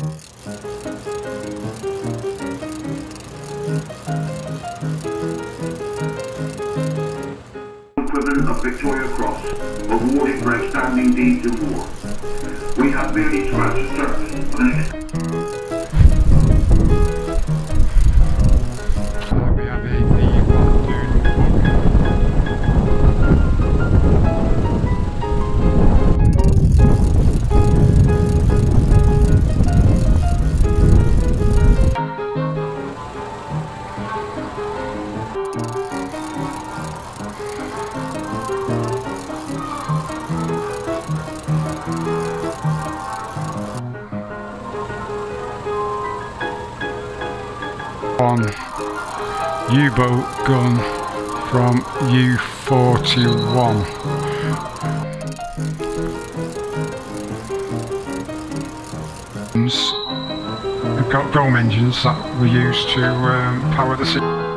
Equivalent of Victoria Cross, awarded for outstanding deeds in war. We have merely scratched the surface of an we have a V1 Dune U-boat gun from U41. We've got Rome engines that were used to power the sea.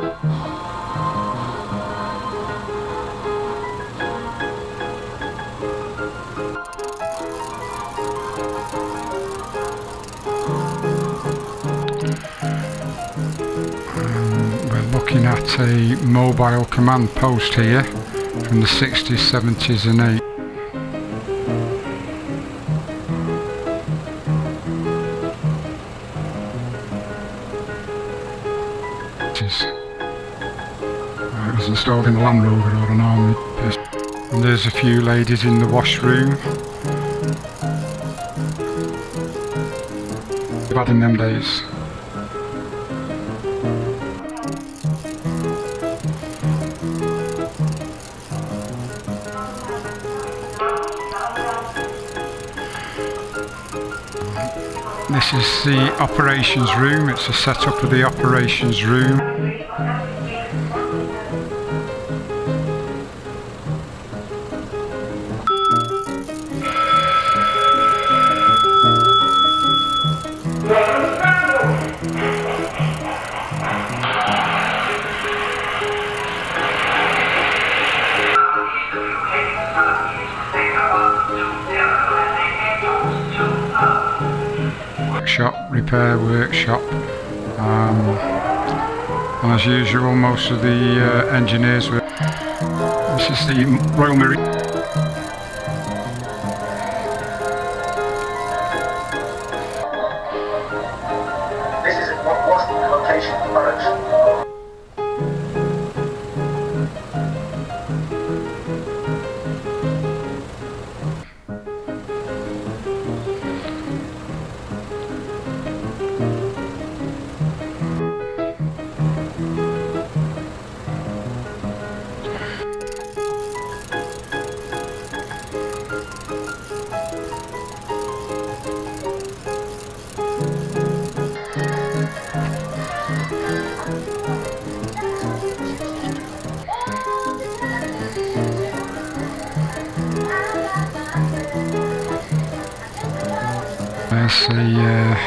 Looking at a mobile command post here from the 60s, 70s and 80s. It was installed in a Land Rover or an armoured pistol. And there's a few ladies in the washroom. Bad in them days. This is the operations room. It's a setup of the operations room. Repair workshop, and as usual most of the engineers were. This is the Royal Marine. This is what was the location of the barracks. There's the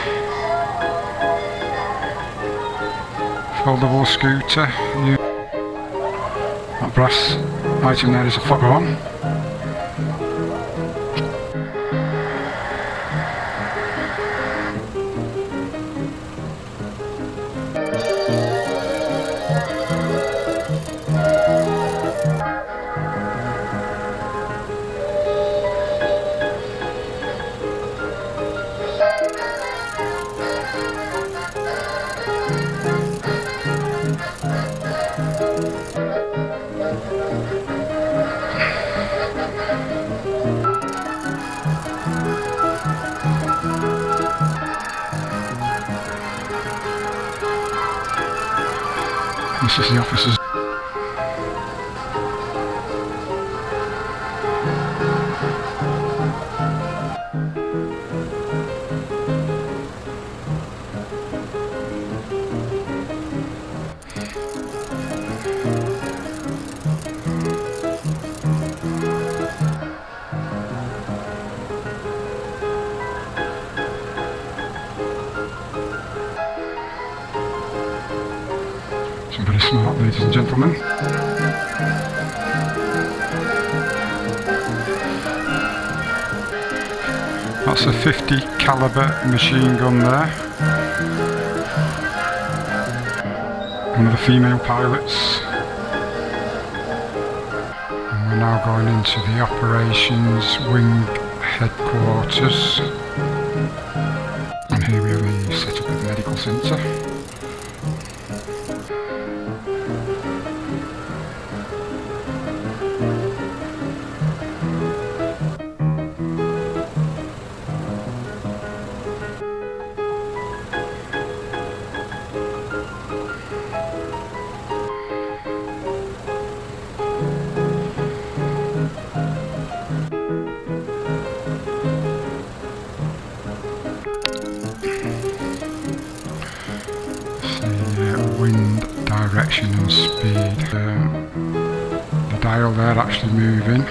foldable scooter. That brass item there is a foghorn. This is the officers. Very smart, ladies and gentlemen. That's a 50 caliber machine gun there. One of the female pilots. And we're now going into the operations wing headquarters. And here we have a setup of the medical centre. Wind direction and speed. The dial there actually moving.